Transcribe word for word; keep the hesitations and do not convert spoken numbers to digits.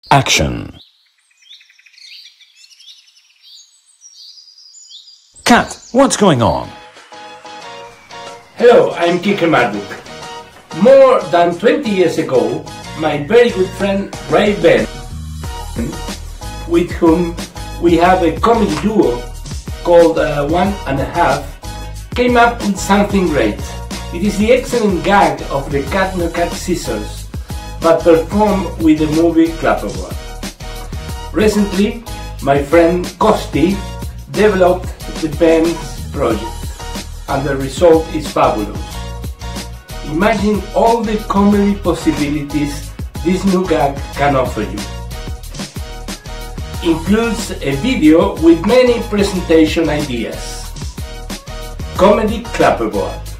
Action. Cat, what's going on? Hello, I'm Quique Marduk. More than twenty years ago, my very good friend Ray Ben, with whom we have a comedy duo called uh, One and a Half, came up with something great. It is the excellent gag of the cat no cat scissors, but performed with the movie Clapperboard. Recently, my friend Costi developed the Ben's project, and the result is fabulous. Imagine all the comedy possibilities this new gag can offer you. Includes a video with many presentation ideas. Comedy Clapperboard.